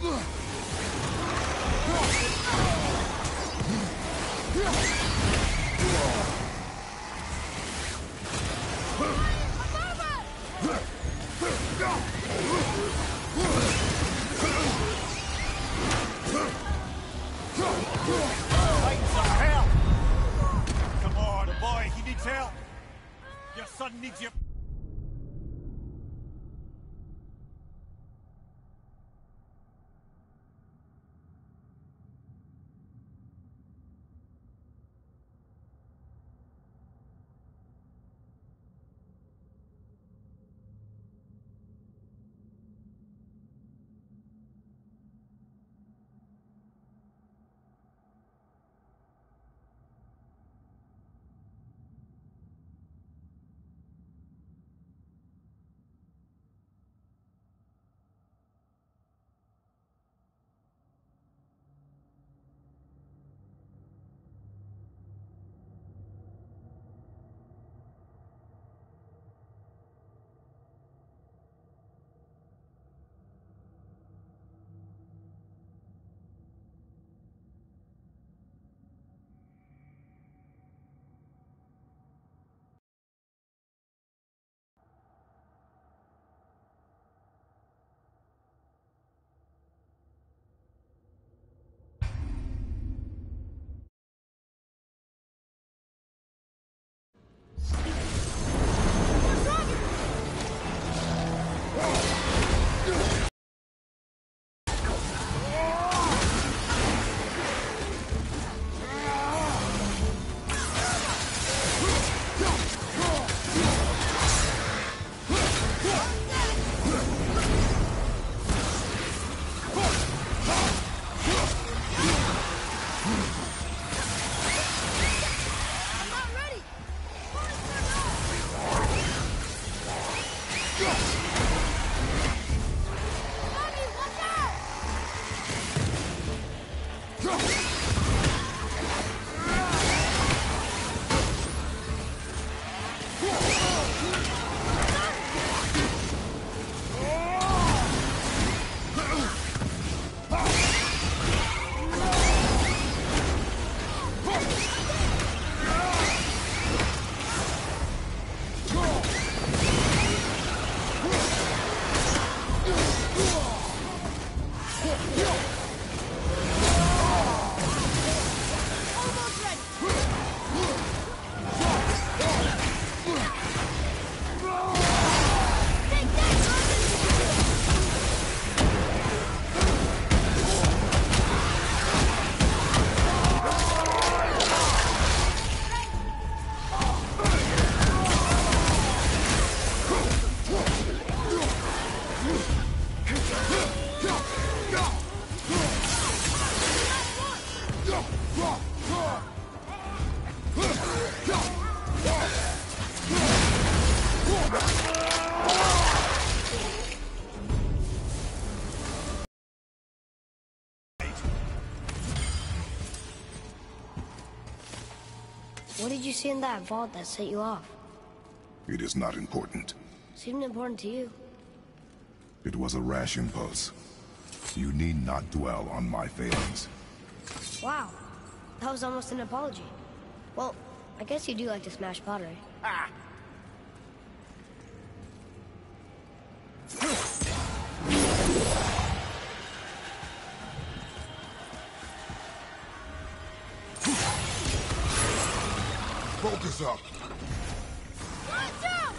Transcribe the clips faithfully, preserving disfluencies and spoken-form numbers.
Fighting some hell! Come on, boy, he needs help! Your son needs you. What did you see in that vault that set you off? It is not important. Seemed important to you. It was a rash impulse. You need not dwell on my failings. Wow. That was almost an apology. Well, I guess you do like to smash pottery. Ah! Focus up! Watch out!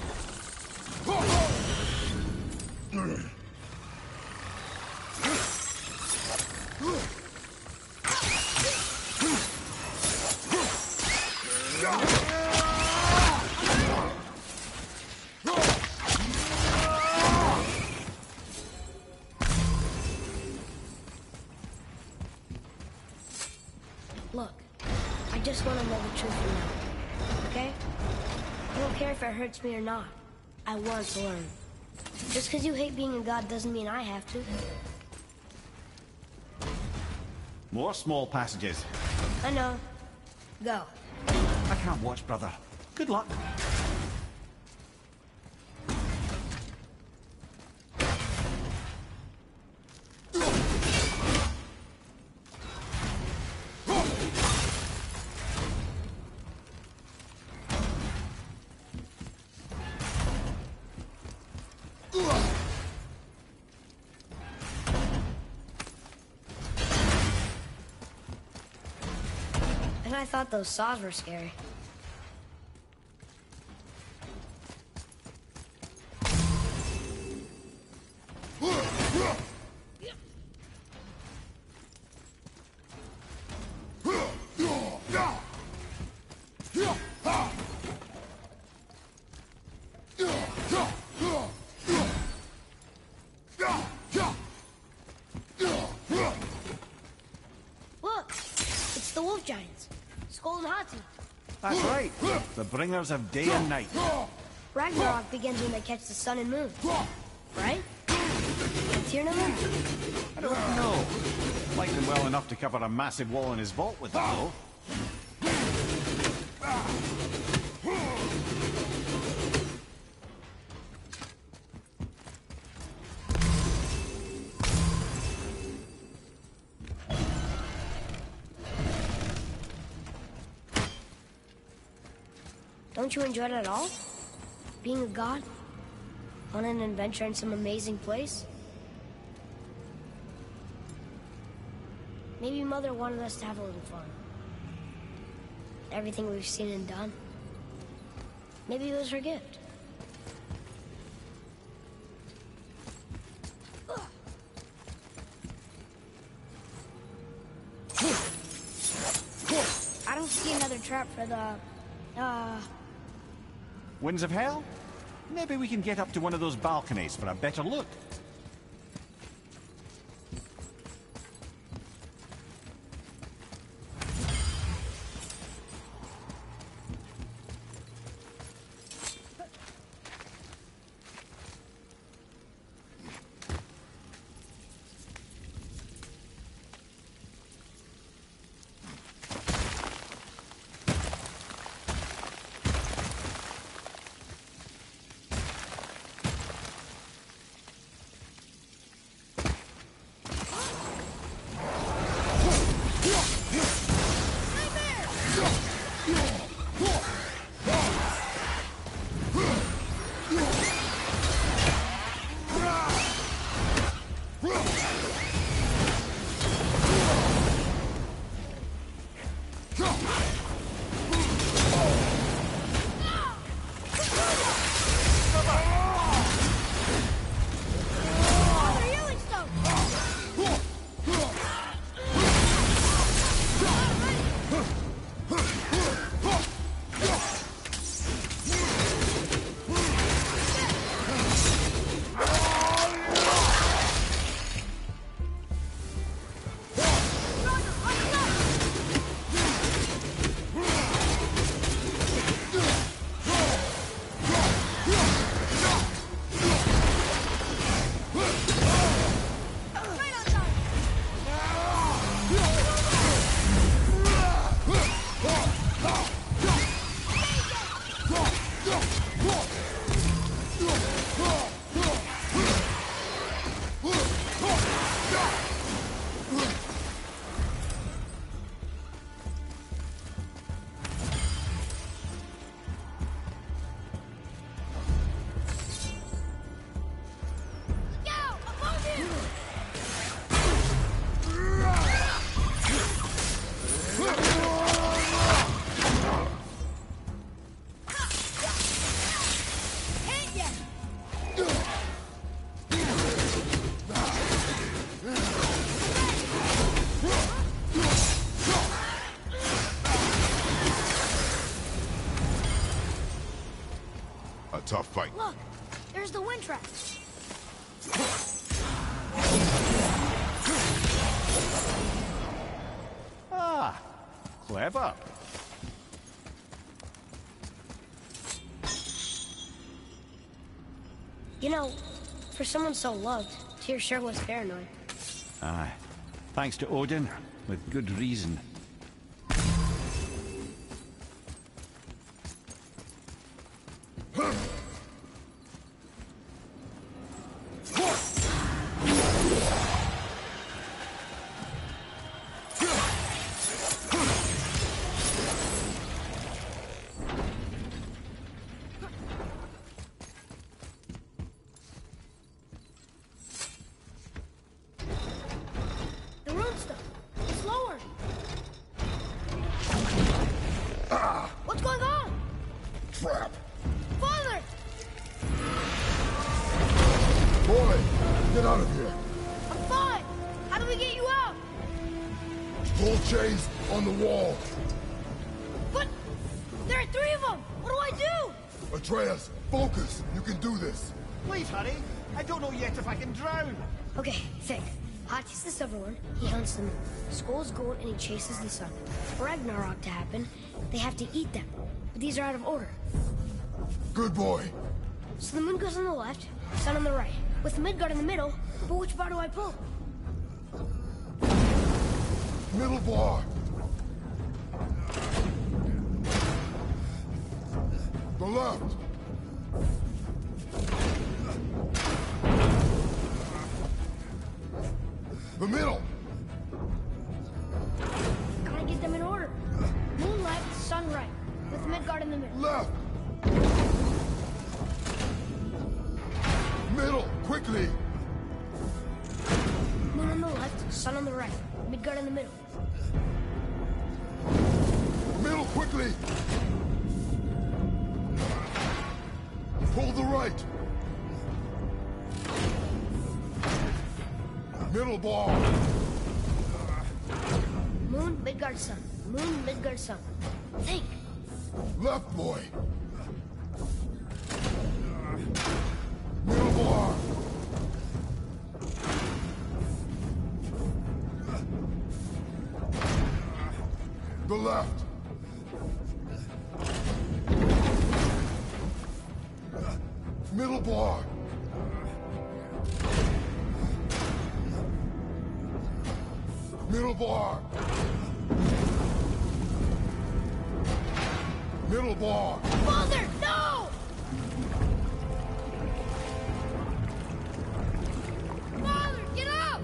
Look, I just want to know the truth from now. Okay? I don't care if it hurts me or not. I want to learn. Just because you hate being a god doesn't mean I have to. More small passages. I know. Go. I can't watch, brother. Good luck. And I thought those saws were scary. Look! It's the wolf giants. Skull and Hati. That's right. The bringers of day and night. Ragnarok begins when they catch the sun and moon. Right? Tyrnamund? I don't know. Like them well enough to cover a massive wall in his vault with them, though. Don't you enjoy it at all? Being a god? On an adventure in some amazing place? Maybe Mother wanted us to have a little fun. Everything we've seen and done. Maybe it was her gift. I don't see another trap for the... uh... Winds of Hell? Maybe we can get up to one of those balconies for a better look. Tough fight. Look! There's the wind trap! Ah, clever. You know, for someone so loved, Tyr sure was paranoid. Aye. Thanks to Odin, with good reason. The rune stuff! It's lower! Pull chains on the wall. But there are three of them! What do I do? Atreus, focus! You can do this! Please, hurry. I don't know yet if I can drown. Okay, think. Hati's the silver one, he hunts the moon. Skull's gold and he chases the sun. For Ragnarok to happen, they have to eat them. But these are out of order. Good boy. So the moon goes on the left, sun on the right. With Midgard in the middle, but which bar do I pull? Middle bar. The left. The middle. Gotta get them in order. Moon left, sun right. With Midgard in the middle. Left. Middle, quickly. Moon on the left, sun on the right. Midgard in the middle. Middle, quickly. Pull the right. Middle bar. Moon, Midgard, sun. Moon, Midgard, sun. Think. Left, boy. Middle bar. The left. Middle bar. Middle bar. Middle bar. Father, no! Father, get up!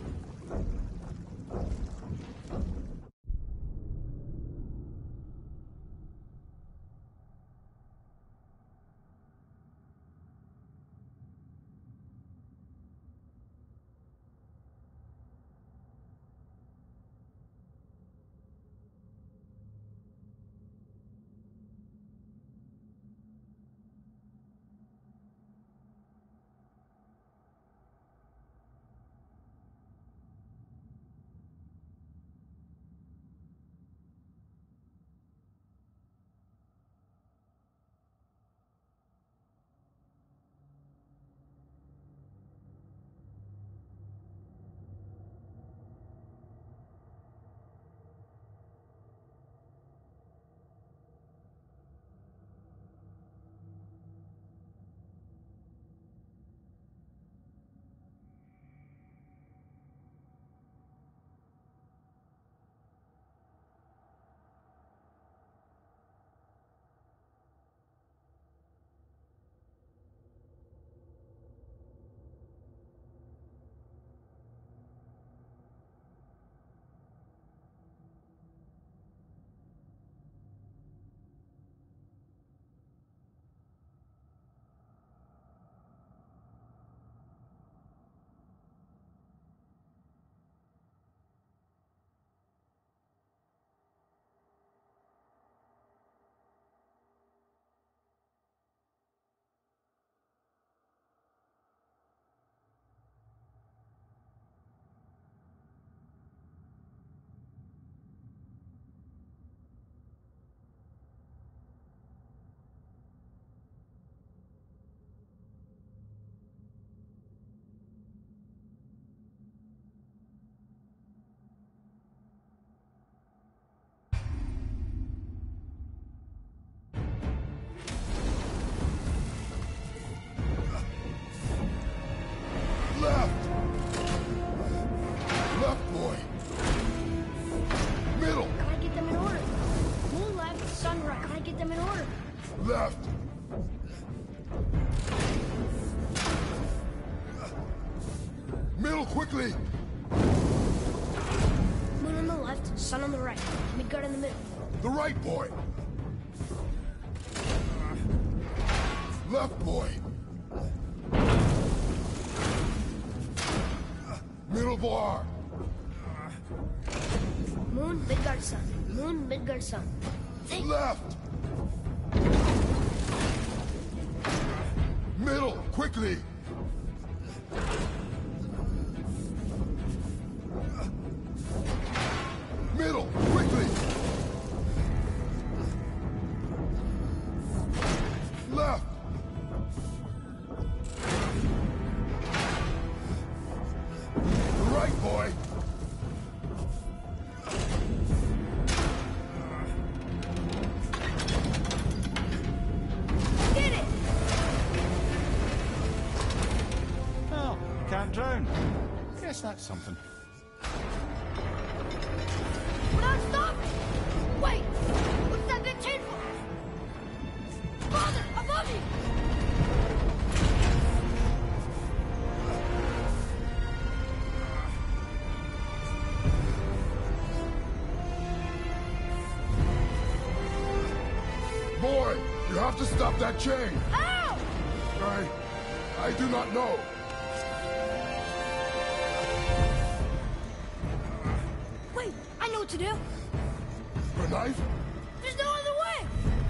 left. Middle, quickly. Moon on the left, sun on the right. Midgard in the middle. The right, boy. Left, boy. Middle bar. Moon, Midgard, sun. Moon, Midgard, sun. Think. Left. Middle, quickly. That's something. No, stop! Wait! What's that big chain for? Father, above you! Boy, you have to stop that chain! Ow! I... I do not know. Wait, I know what to do. A knife? There's no other way!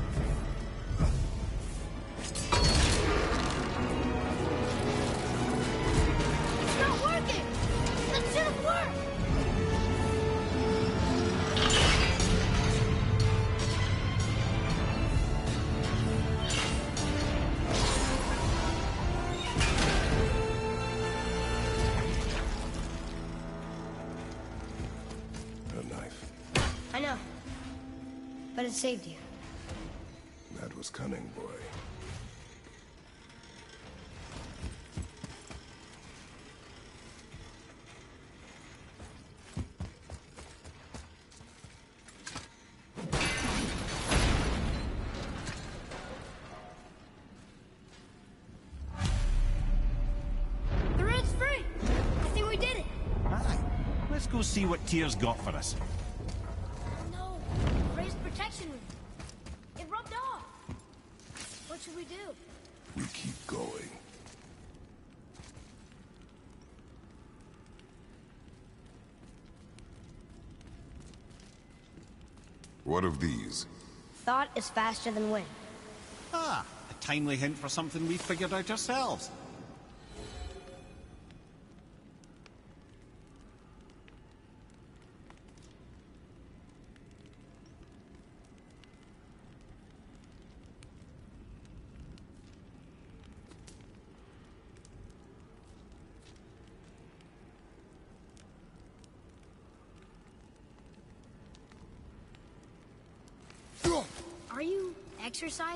It's not working! That should have worked! A knife. I know. But it saved you. That was cunning, boy. The red's free! I think we did it! Aye. Let's go see what Tyr's got for us. No, raised protection room. It rubbed off. What should we do? We keep going. What of these? Thought is faster than wind. Ah, a timely hint for something we figured out ourselves. Are you exercising?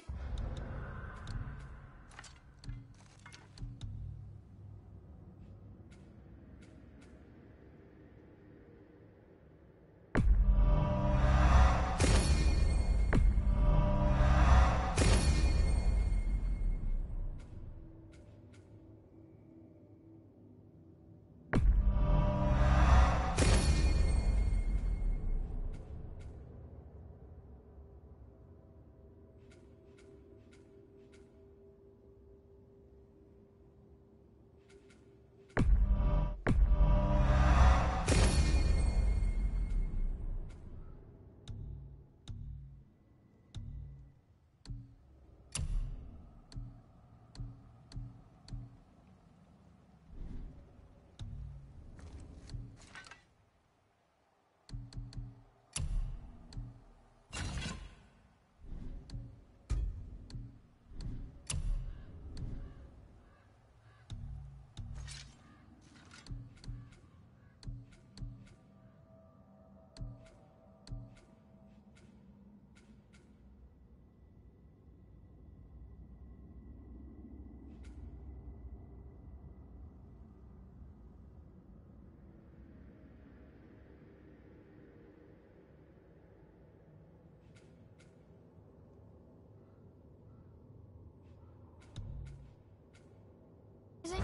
Is it?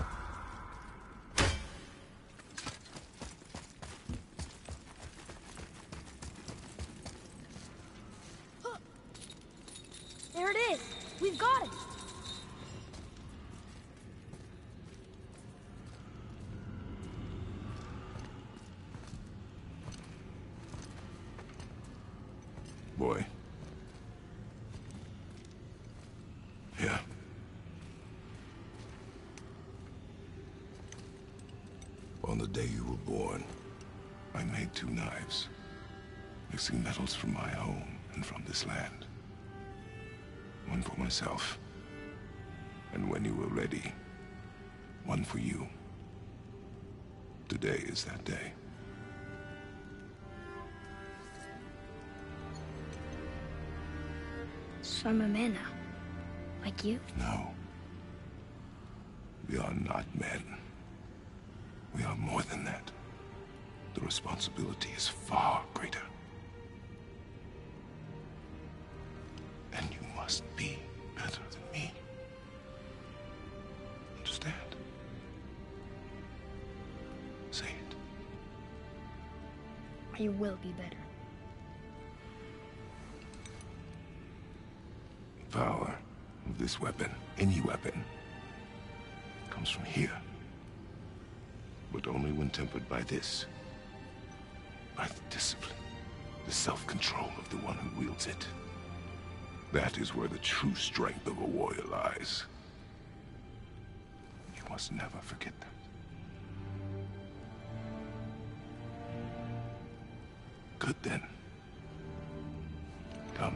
There it is! We've got it! Boy. Yeah. On the day you were born, I made two knives, mixing metals from my home and from this land. One for myself, and when you were ready, one for you. Today is that day. So I'm a man now. Like you? No. We are not men. We are more than that. responsibility is far greater. And you must be better than me. Understand? Say it. I will be better. The power of this weapon, any weapon, comes from here. But only when tempered by this. By the discipline, the self-control of the one who wields it. That is where the true strength of a warrior lies. You must never forget that. Good then. Come.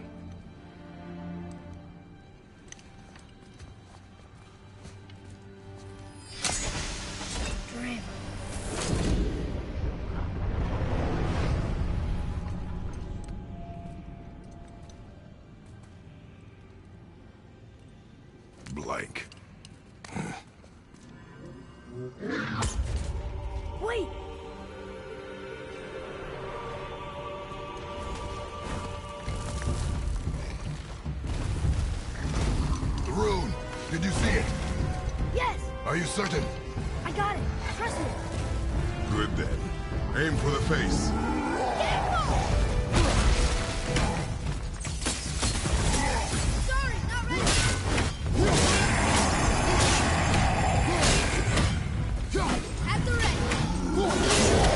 Blank. Wait! The rune! Did you see it? Yes! Are you certain? I got it! Trust me! Good then. Aim for the face. Sorry, not ready. At the ready.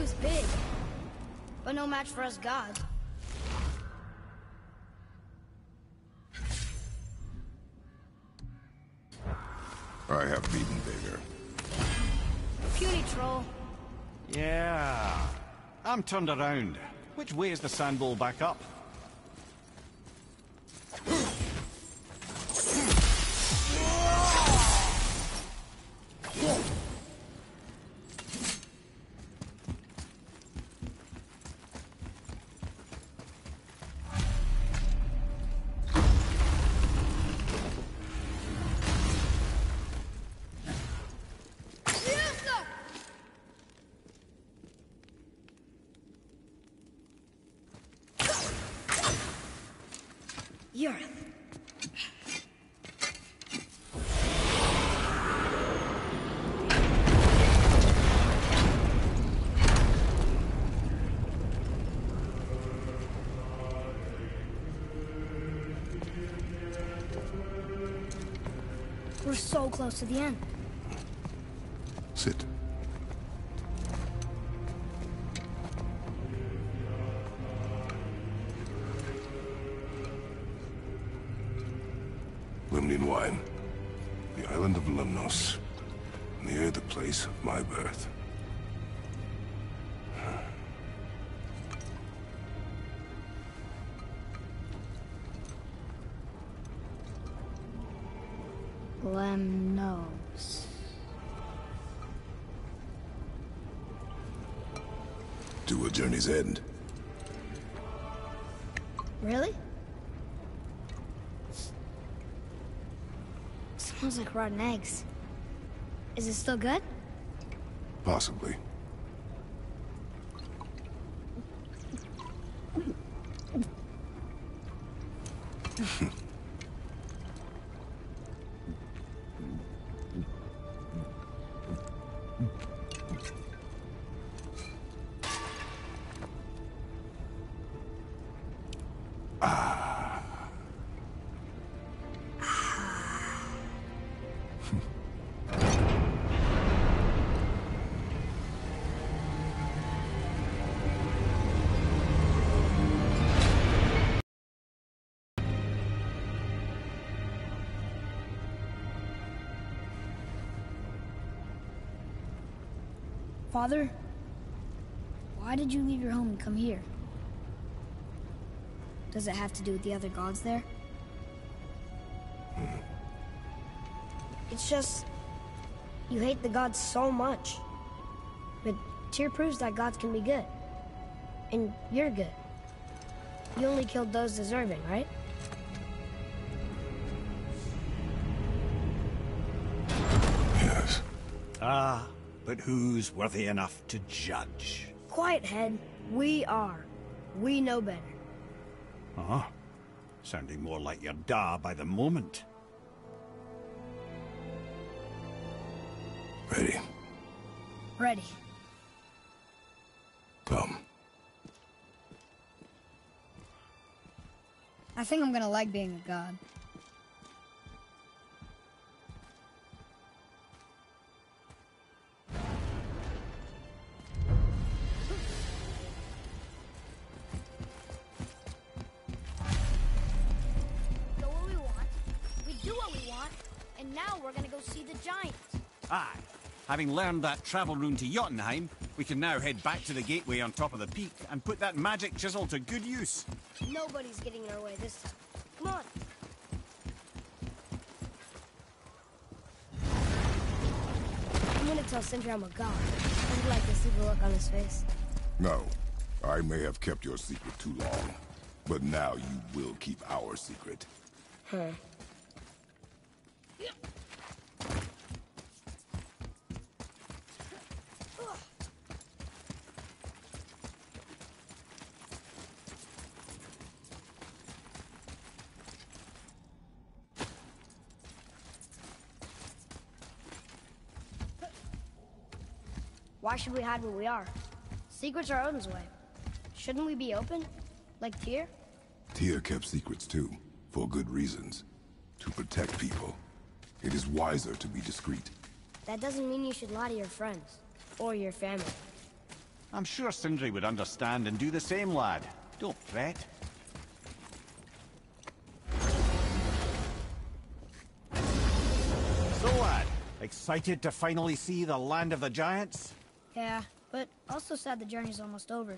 He's big, but no match for us gods. I have beaten bigger. Puny troll. Yeah. I'm turned around. Which way is the sandball back up? You're... We're so close to the end. Sit. Lemnian wine. The island of Lemnos. Near the place of my birth. Lemnos. To a journey's end. Really? Smells like rotten eggs. Is it still good? Possibly. Father, why did you leave your home and come here? Does it have to do with the other gods there? It's just... you hate the gods so much. But Tyr proves that gods can be good. And you're good. You only killed those deserving, right? Yes. Ah, but who's worthy enough to judge? Quiet, head. We are. We know better. Uh-huh. Sounding more like your da by the moment. Ready? Ready. Come. I think I'm gonna like being a god. Go where we want, we do what we want, and now we're gonna go see the giants. Aye. Having learned that travel rune to Jotunheim, we can now head back to the gateway on top of the peak and put that magic chisel to good use. Nobody's getting in our way this time. Come on. I'm gonna tell Sindri I'm a god. I'd like to see the look on his face. No. I may have kept your secret too long. But now you will keep our secret. Huh. Why should we hide where we are? Secrets are Odin's way. Shouldn't we be open? Like Tyr? Tyr kept secrets too, for good reasons. To protect people. It is wiser to be discreet. That doesn't mean you should lie to your friends. Or your family. I'm sure Sindri would understand and do the same, lad. Don't fret. So, lad, excited to finally see the land of the giants? Yeah, but also sad the journey's almost over.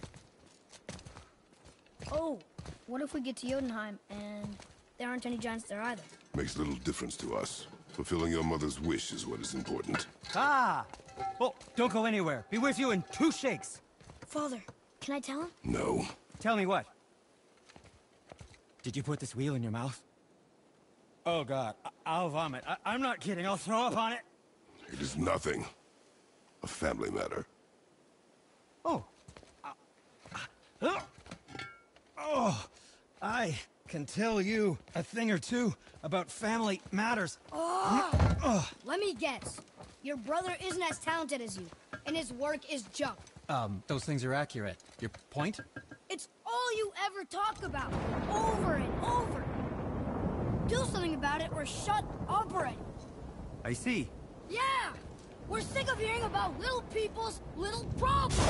Oh, what if we get to Jotunheim and there aren't any giants there either? Makes little difference to us. Fulfilling your mother's wish is what is important. Ah! Oh, don't go anywhere. Be with you in two shakes. Father, can I tell him? No. Tell me what? Did you put this wheel in your mouth? Oh, God. I I'll vomit. I I'm not kidding. I'll throw up on it. It is nothing. A family matter. Oh. Uh, uh, oh. I can tell you a thing or two about family matters. Oh! Let me guess. Your brother isn't as talented as you, and his work is junk. Um, those things are accurate. Your point? It's all you ever talk about, over and over. Do something about it or shut up already. I see. Yeah! We're sick of hearing about little people's little problems!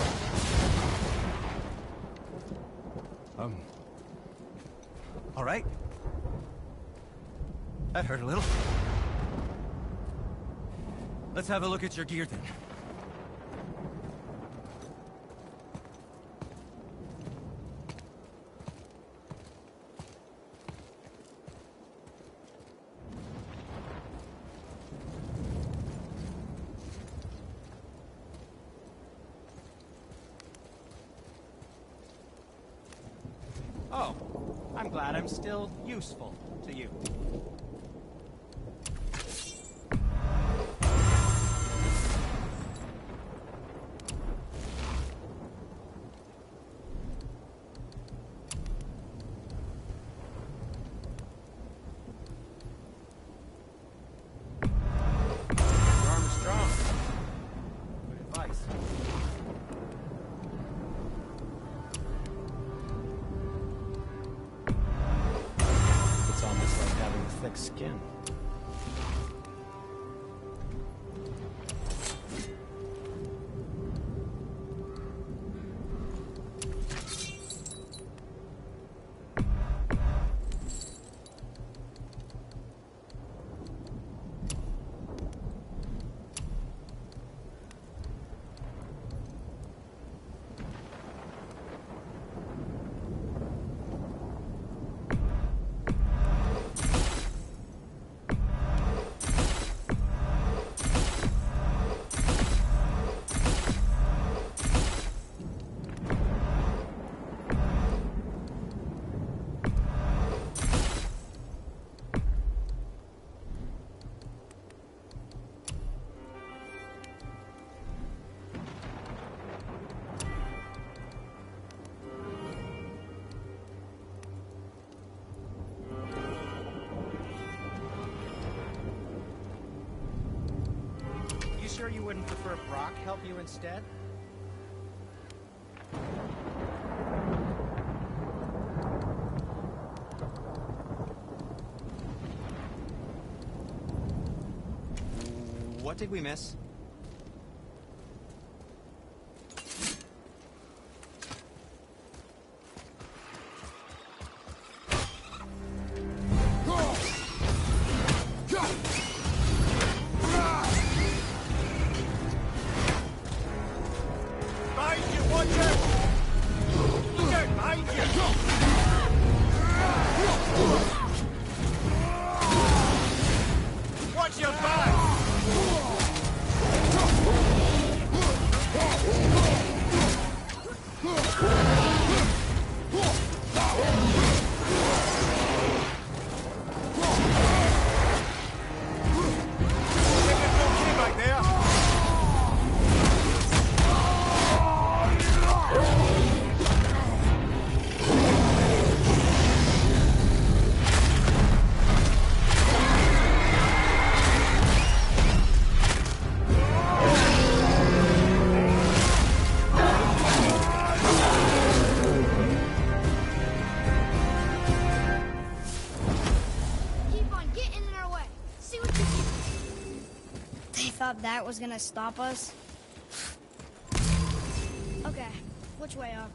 Um... All right. That hurt a little. Let's have a look at your gear then. Oh, I'm glad I'm still useful to you. Skin. Sure you wouldn't prefer Brock help you instead? What did we miss? That was gonna stop us? Okay, which way up?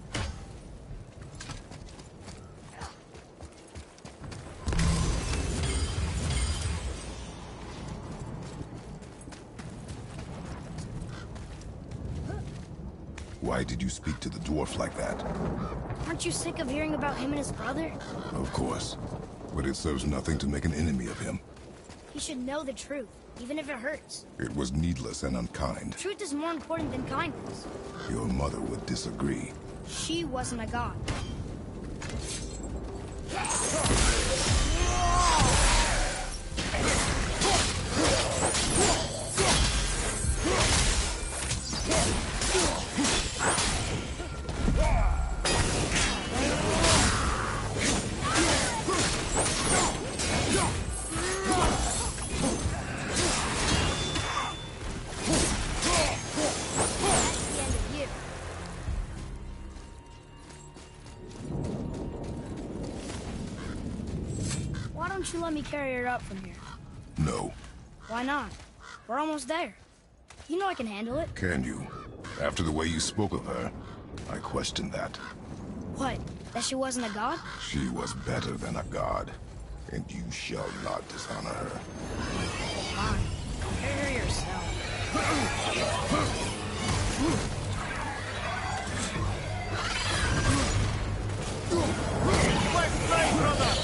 Why did you speak to the dwarf like that? Aren't you sick of hearing about him and his brother? Of course. But it serves nothing to make an enemy of him. He should know the truth, even if it hurts. It was needless and unkind. Truth is more important than kindness. Your mother would disagree. She wasn't a god. Why don't you let me carry her up from here? No. Why not? We're almost there. You know I can handle it. Can you? After the way you spoke of her, I question that. What? That she wasn't a god? She was better than a god, and you shall not dishonor her. Fine. Carry her yourself. Left side, brother!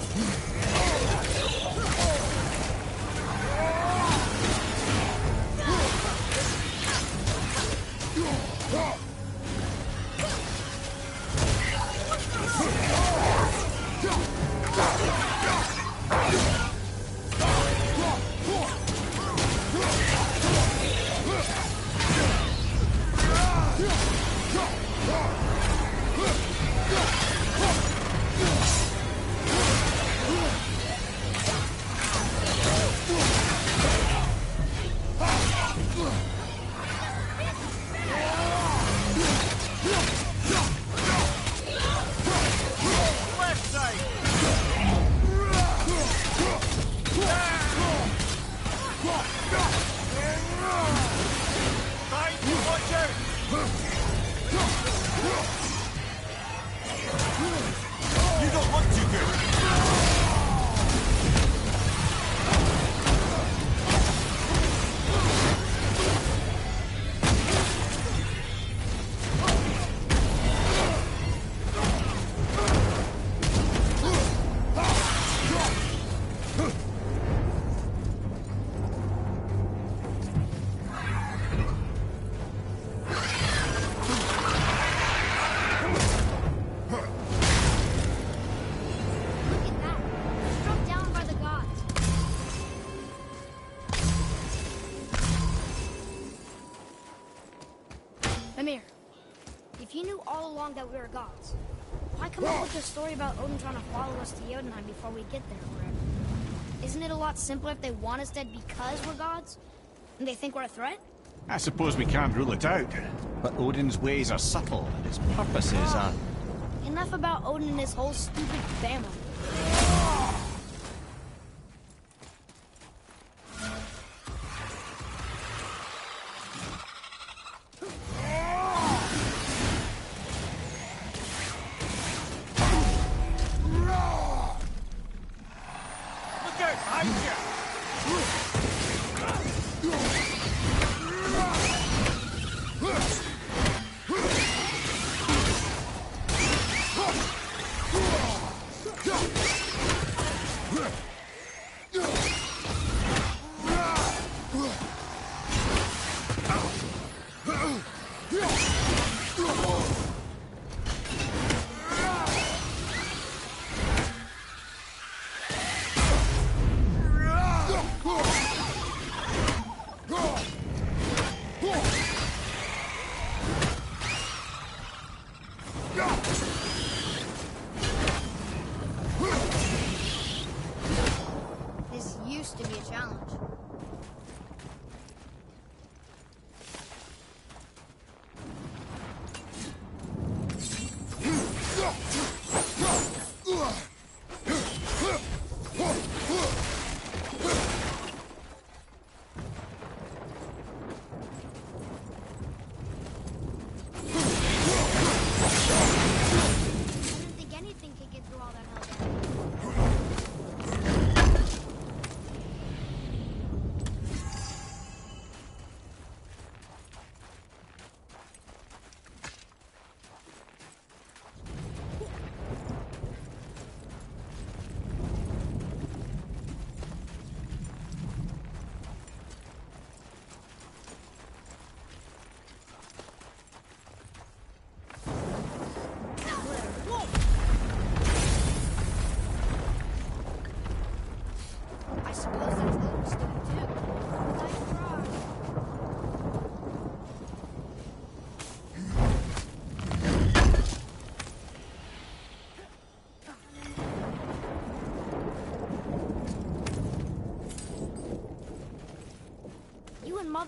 Mimir, if you knew all along that we were gods, why come up with this story about Odin trying to follow us to Jotunheim before we get there or whatever? Isn't it a lot simpler if they want us dead because we're gods? And they think we're a threat? I suppose we can't rule it out, but Odin's ways are subtle, and his purposes are... Enough about Odin and his whole stupid family.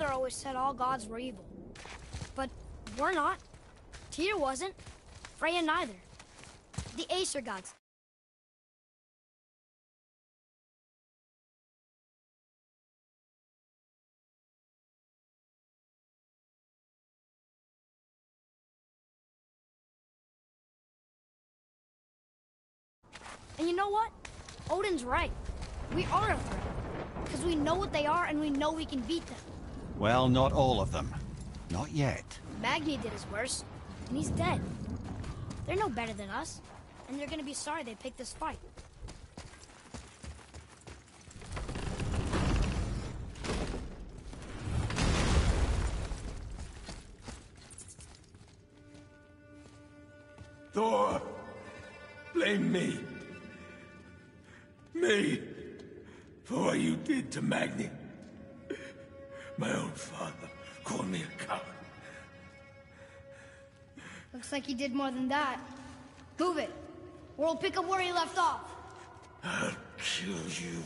mother always said all gods were evil. But we're not. Tyr wasn't. Freya neither. The Aesir gods. And you know what? Odin's right. We are a threat. Because we know what they are and we know we can beat them. Well, not all of them. Not yet. Magni did his worst, and he's dead. They're no better than us, and they're gonna be sorry they picked this fight. Thor, blame me. Me. For what you did to Magni. My own father called me a coward. Looks like he did more than that. Move it, or we'll pick up where he left off. I'll kill you.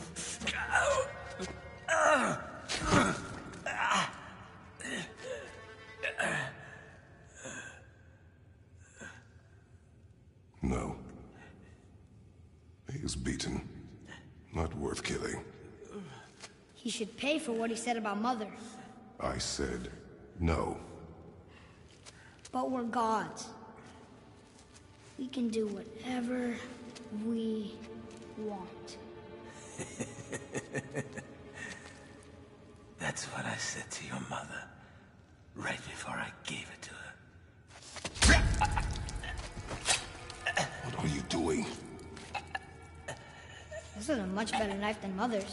No. He is beaten. Not worth killing. He should pay for what he said about Mother. I said no. But we're gods. We can do whatever we want. That's what I said to your mother, right before I gave it to her. What are you doing? This is a much better knife than Mother's.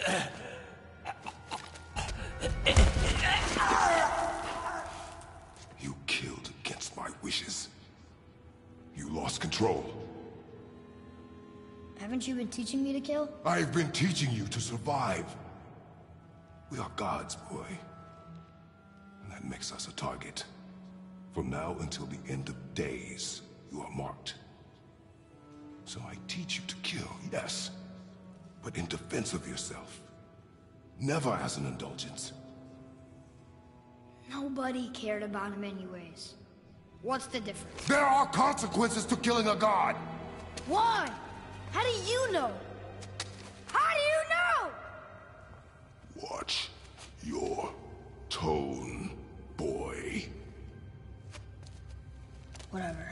You killed against my wishes. You lost control. Haven't you been teaching me to kill? I've been teaching you to survive. We are gods, boy. And that makes us a target. From now until the end of days, you are marked. So I teach you to kill, yes. But in defense of yourself. Never as an indulgence. Nobody cared about him anyways. What's the difference? There are consequences to killing a god! Why? How do you know? How do you know? Watch your tone, boy. Whatever.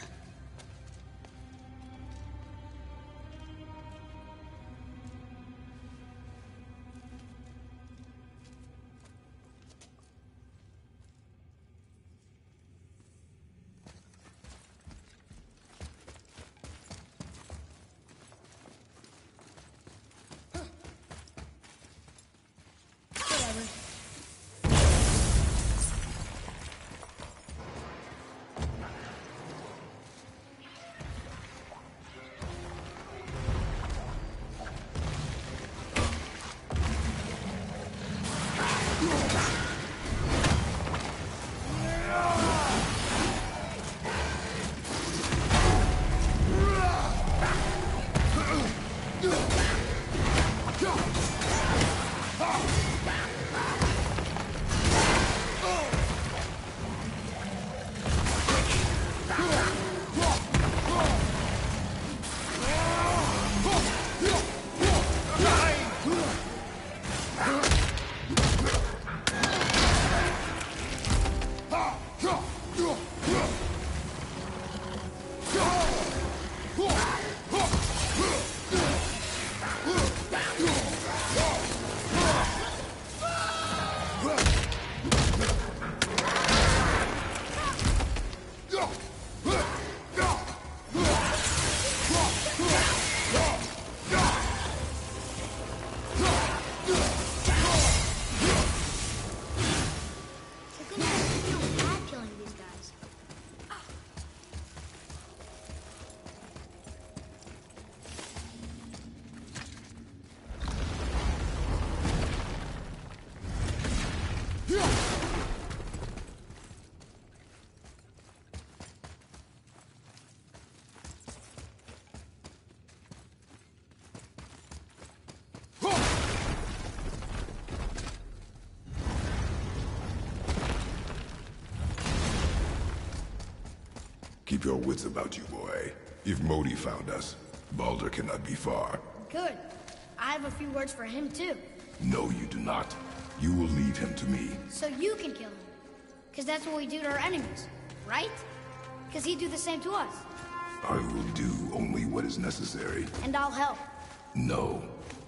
Keep your wits about you, boy. If Modi found us, Baldur cannot be far. Good. I have a few words for him, too. No, you do not. You will leave him to me. So you can kill him. Because that's what we do to our enemies, right? Because he'd do the same to us. I will do only what is necessary. And I'll help. No.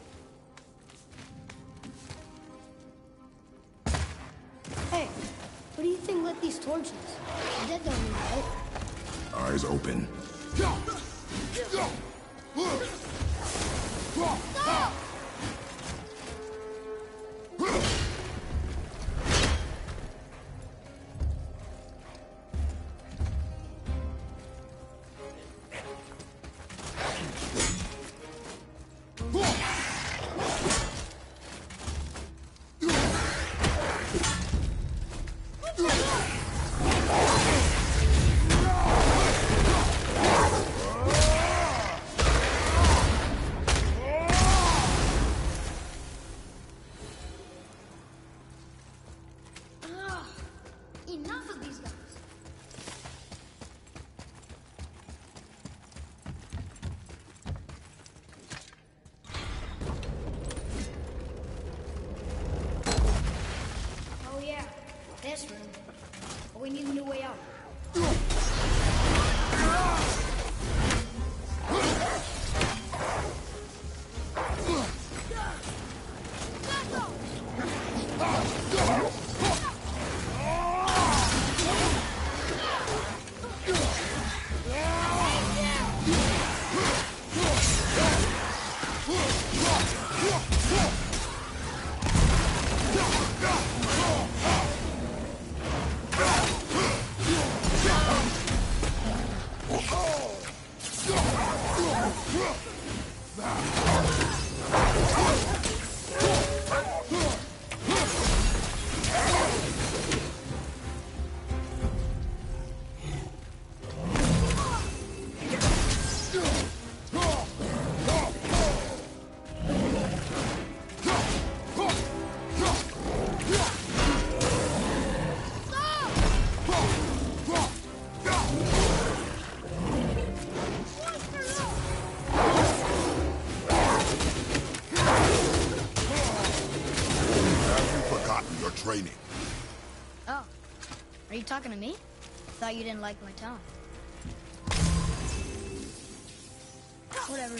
Hey, what do you think lit these torches? The dead don't need light. Eyes open. Enough of these guys. Oh yeah, this room. But we need a new way out. Training. Oh. Are you talking to me? Thought you didn't like my tone. Whatever.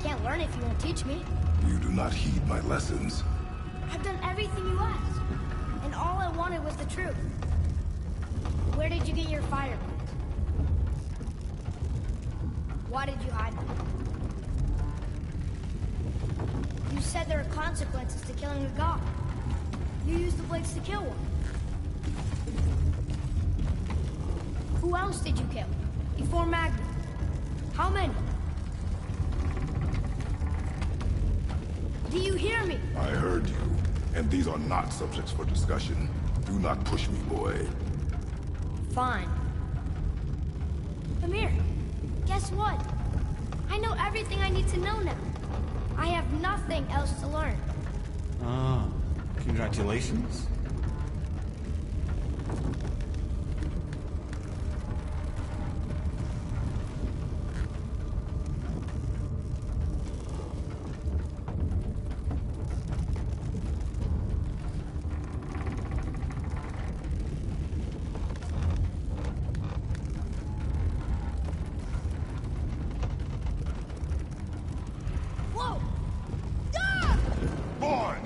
can't learn if you won't teach me. You do not heed my lessons. I've done everything you asked. And all I wanted was the truth. Where did you get your fire blade? Why did you hide them? You said there are consequences to killing a god. You used the blades to kill one. Who else did you kill? Before Magnum? How many? Do you hear me? I heard you, and these are not subjects for discussion. Do not push me, boy. Fine. Amir, guess what? I know everything I need to know now. I have nothing else to learn. Ah, congratulations. Whoa! Ah! Boy!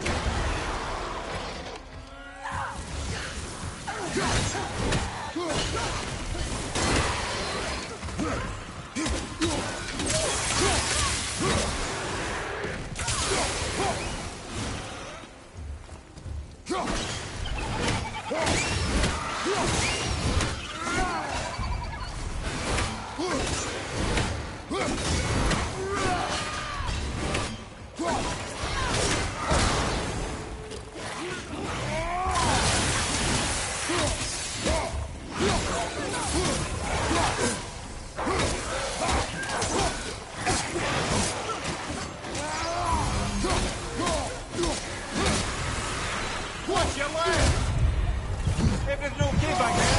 Watch your land! Everything okay back there?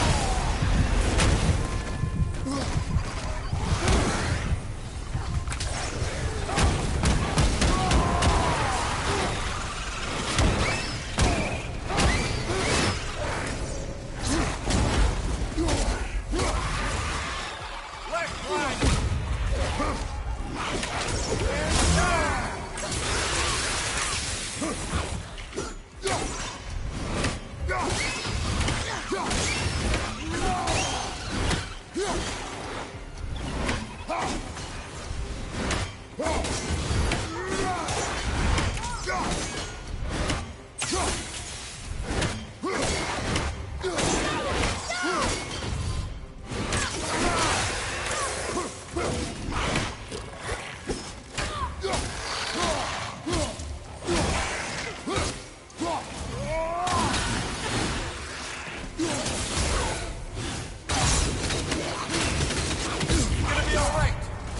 Left flank! Gonna be all right.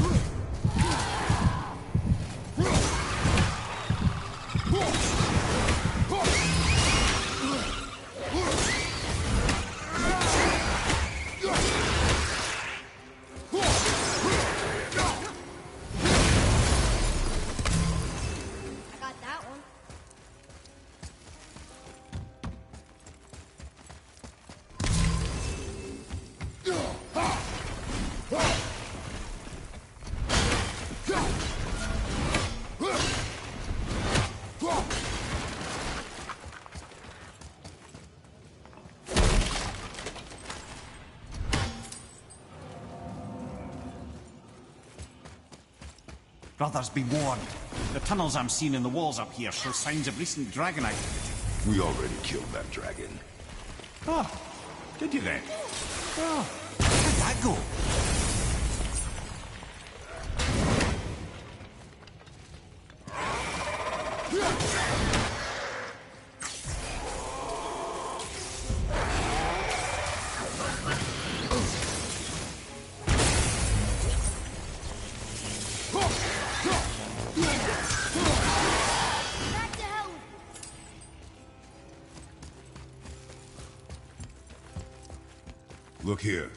I got that one. Brothers, be warned. The tunnels I'm seeing in the walls up here show signs of recent dragon activity. We already killed that dragon. Oh, did you then? Oh, how'd that go? Back to hell. Look here.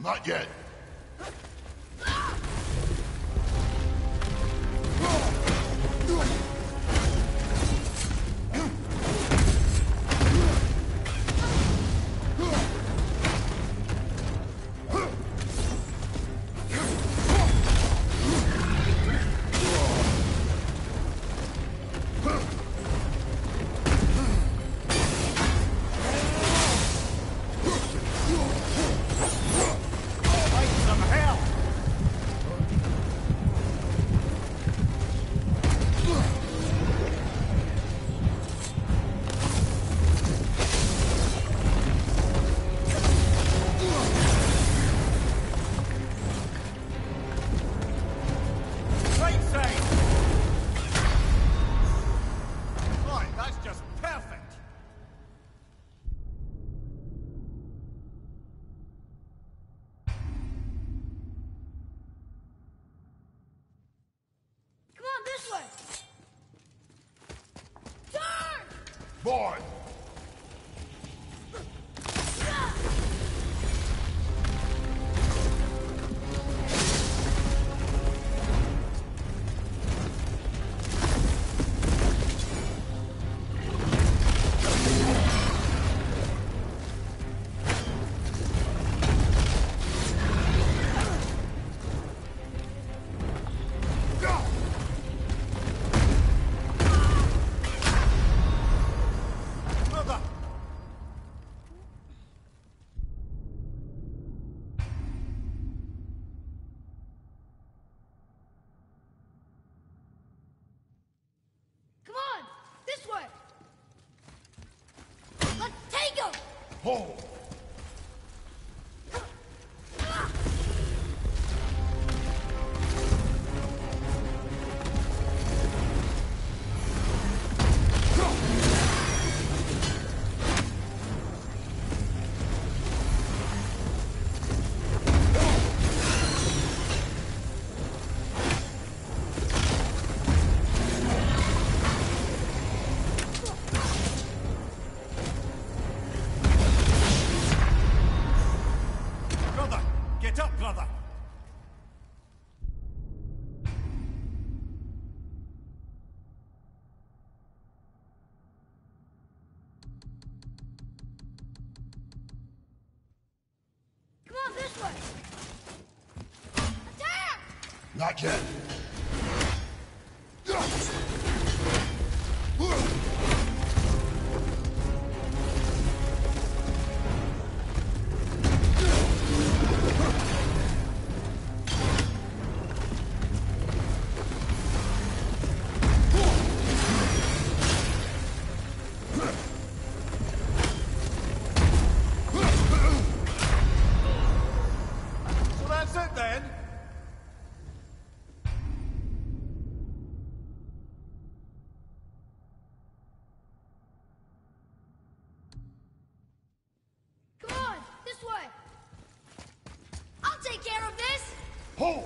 Not yet. Boy! Hold! Not yet. So that's it then? Hold!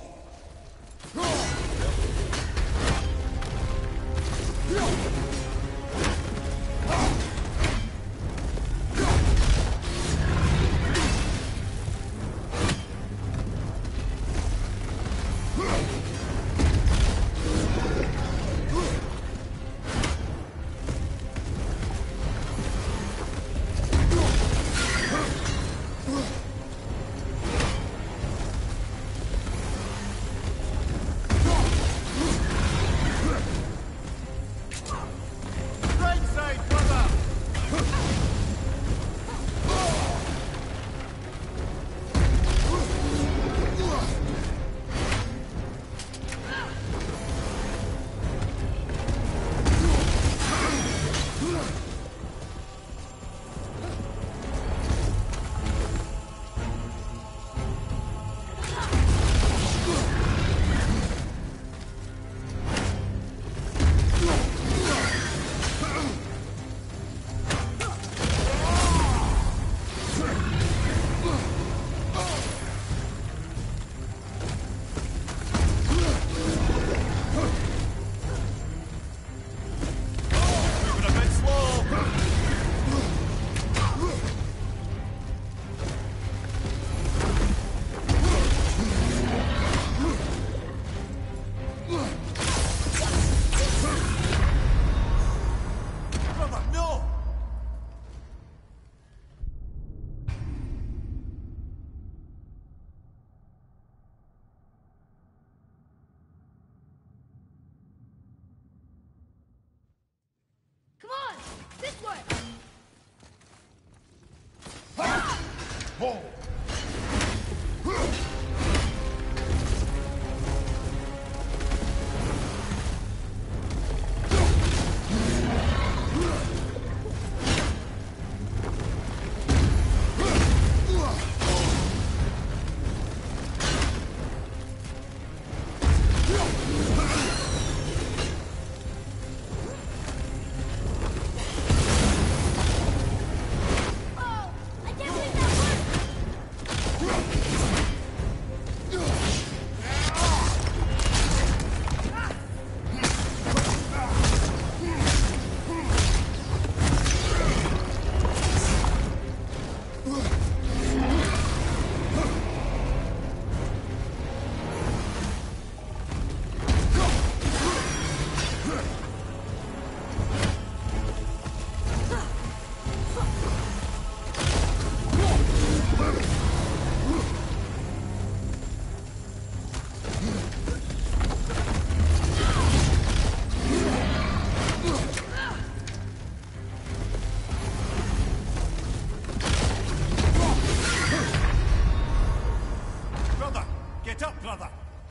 This way! Hold! Oh, I can't believe that worked! Brother! Get up, brother!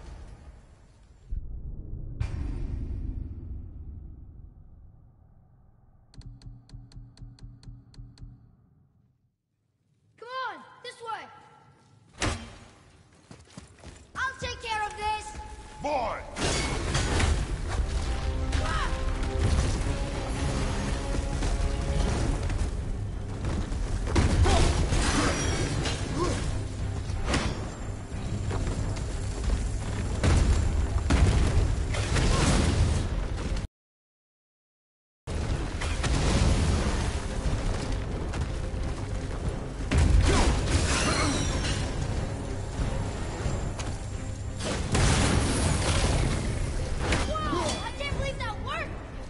Come on, this way! I'll take care of this! Boy! Whoa, I can't believe that worked!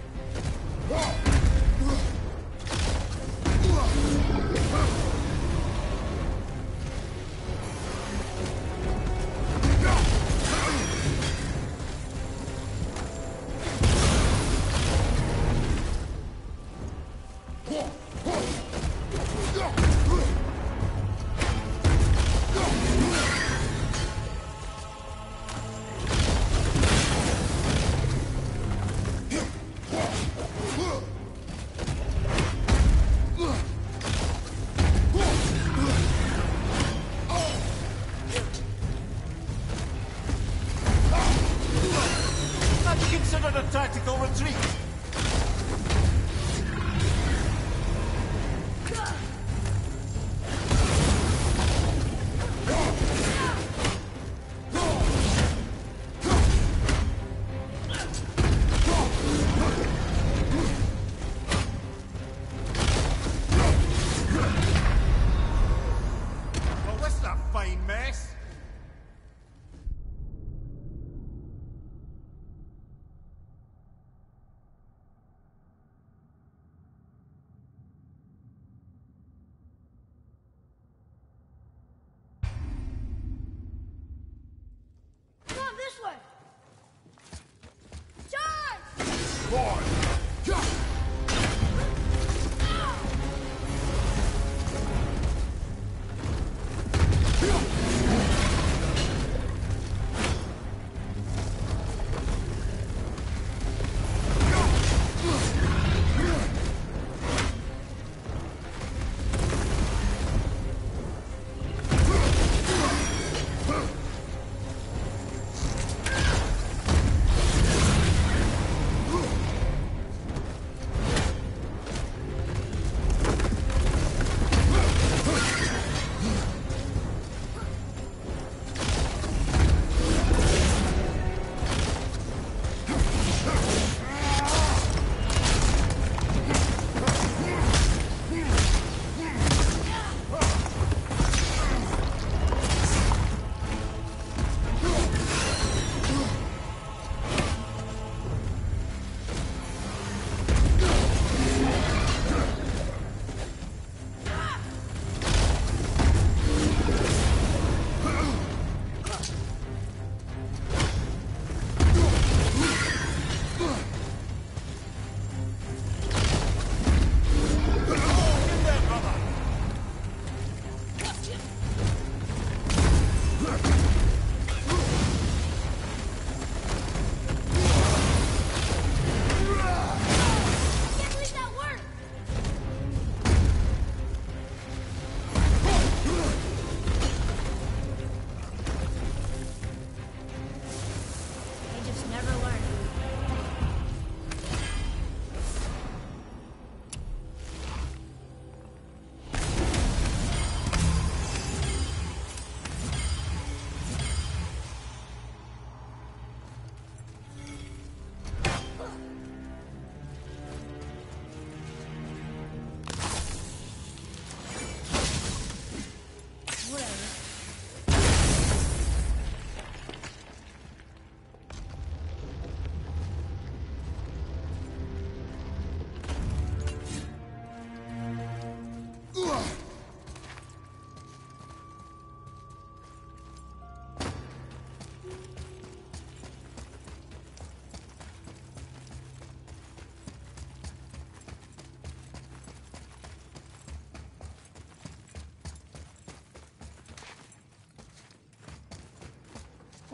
Have you considered a tactical retreat? Well, what's that fine mess?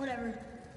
Whatever.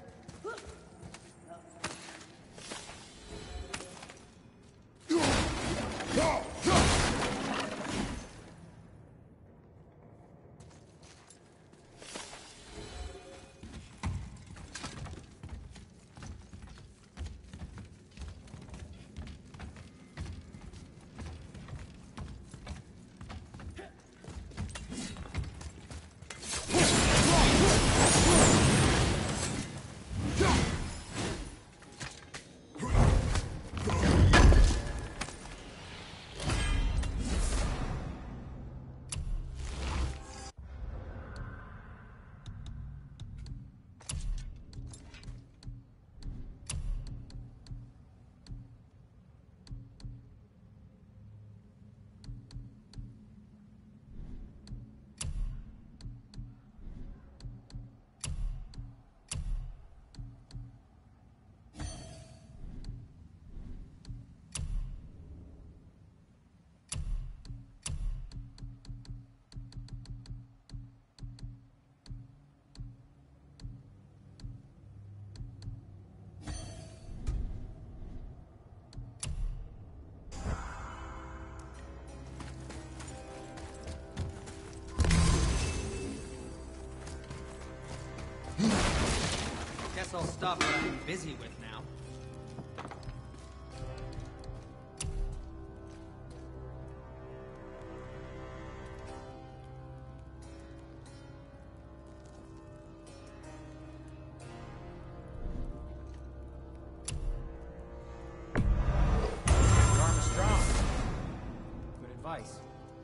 Guess I'll stop what I'm busy with now. Your arm is strong. Good advice.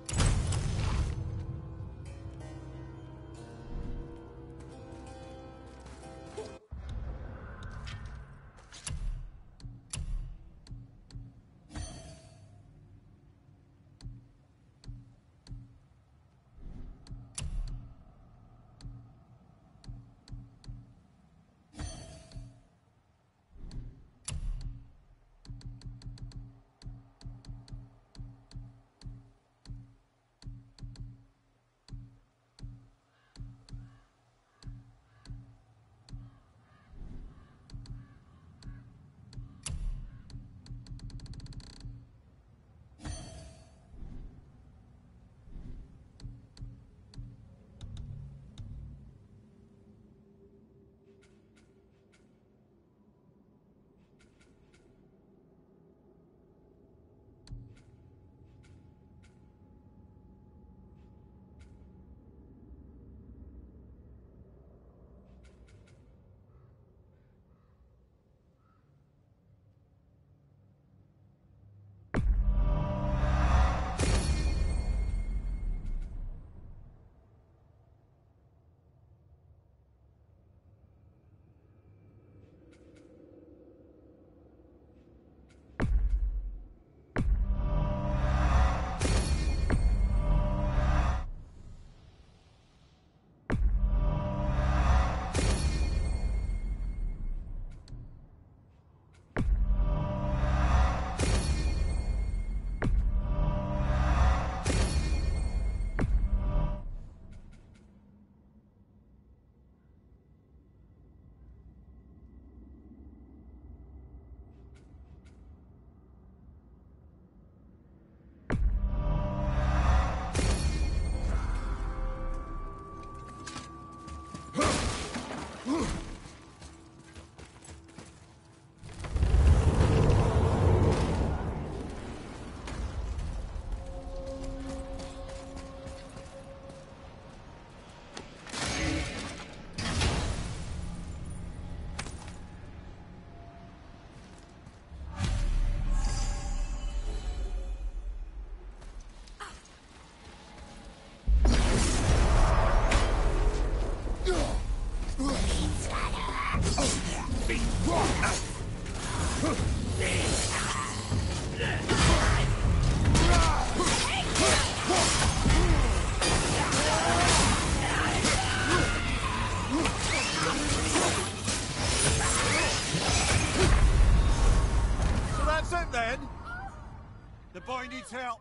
The boy needs help.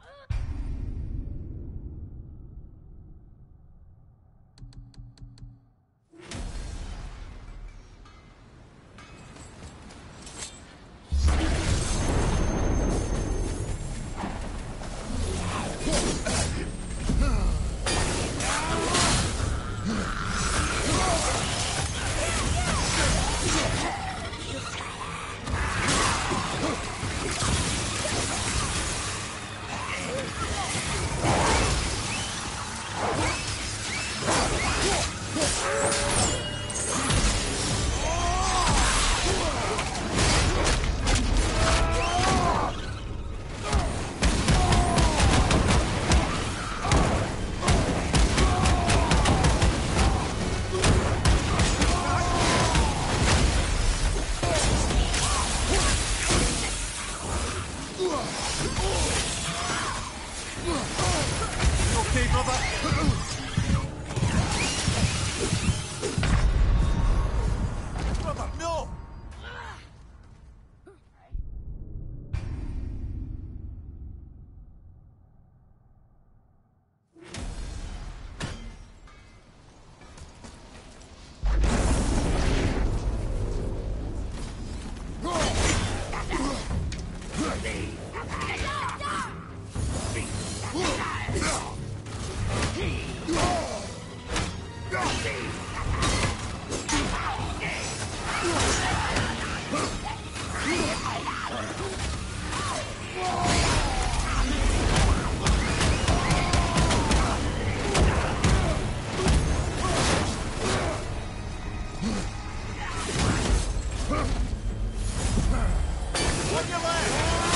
On your left!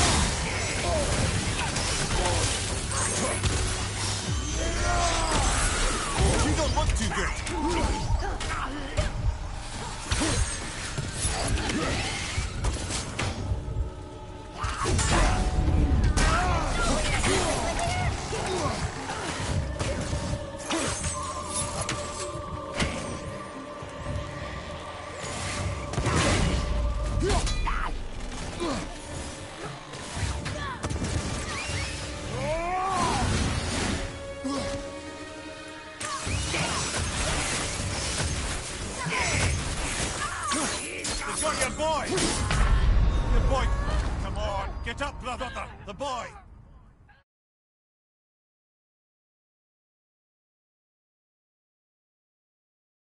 You don't look too good. Got your boy! Your boy! Come on, get up, brother! The boy!